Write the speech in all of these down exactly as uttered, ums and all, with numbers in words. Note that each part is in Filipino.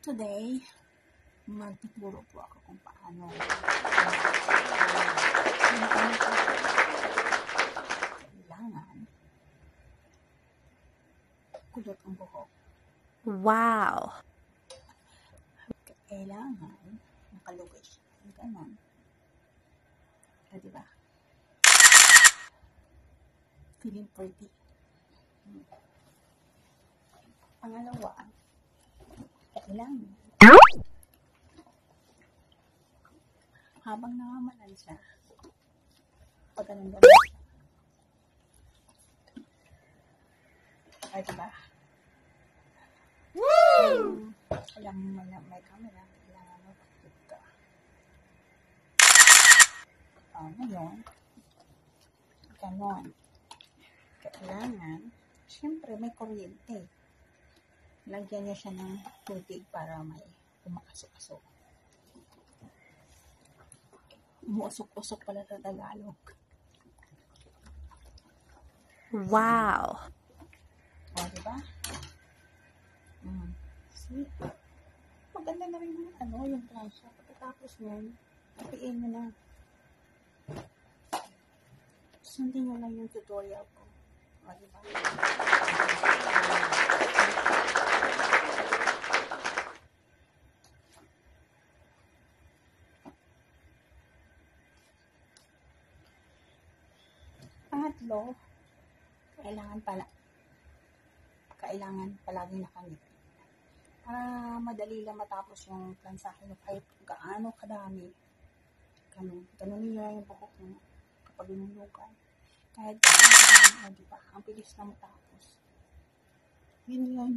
Today, magtuturo po ako kung paano kailangan kulot ang buhok. Wow! Kailangan nakalugay siya. Ganon. Ah, diba? Feeling pretty. Pangalawa, kailangan habang namamalan siya, pag ganun ganun siya. Ay, diba? Um, alam mo na may camera, kailangan mo bakit ka. Uh, ngayon, ganon. Kailangan, syempre may kuryente. Lagyan niya siya ng tubig para may umakasok-asok. Umuusok-usok pala sa Tagalog. Wow! O, diba? Mm. See? Maganda na rin yung ano, yung plancha. Pagkatapos nun, kapiin mo na. Sundin nyo lang yung tutorial ko. O, diba? Pangatlo, kailangan pala kailangan palaging nakangiti. Para madali lang matapos yung plansahe nyo kahit gaano kadami. Ganun. Ganunin nyo lang yung buhok nyo kapag inulugan. Kahit gaano kadami, o diba? Ang bilis na matapos. Yun yun.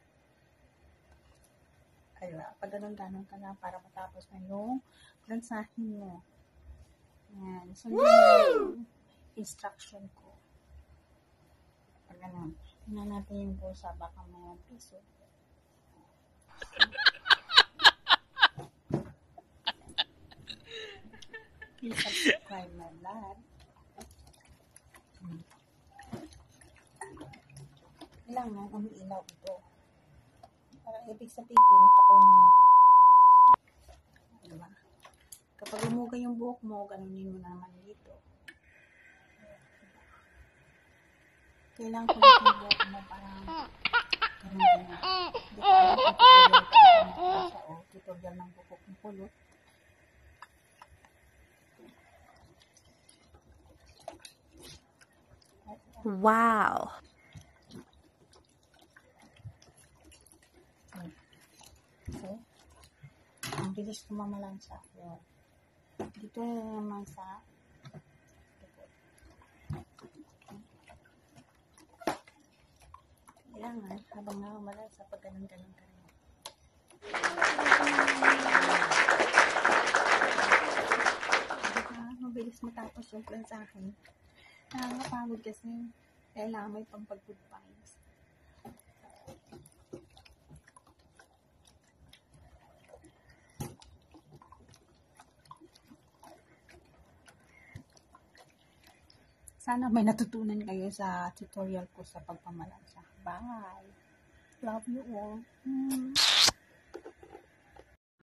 Kaya pag ganun-ganun ka na para matapos na yung plansahe nyo. Yan. Sundin nyo yung instruction ko. Pag ganun. Tingnan natin yung bulsa, baka mga piso. Please subscribe my vlog. Hmm. Kailangan umiilaw ito. Para ibig sabihin, naka-on yan. Diba? Kapag umugay yung buhok mo, ganunin mo naman dito. Kailangan ko yung buhok mo parang ganun ganun. Hindi ko alam kung tutorial ko ano siya o tutorial ng buhok ng kulot. Wow! So, ang bilis kumamalan siya. Dito naman sa kailangan habang namamalan sa pag ganun-ganun ka rin. Diba? Mabilis matapos yung plansahe. Nakakapagod kasi kailangan may pampag-good vibes. Sana may natutunan kayo sa tutorial ko sa pagpamalansa. Bye! Love you all. Mm.